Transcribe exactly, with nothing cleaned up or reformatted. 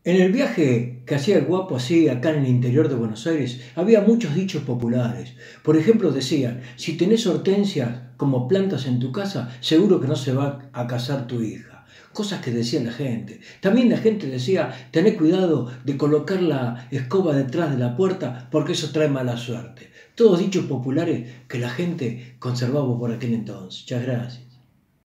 En el viaje que hacía el guapo así acá en el interior de Buenos Aires, había muchos dichos populares. Por ejemplo, decían, si tenés hortensias como plantas en tu casa, seguro que no se va a casar tu hija. Cosas que decía la gente. También la gente decía, tené cuidado de colocar la escoba detrás de la puerta porque eso trae mala suerte. Todos dichos populares que la gente conservaba por aquel entonces. Muchas gracias.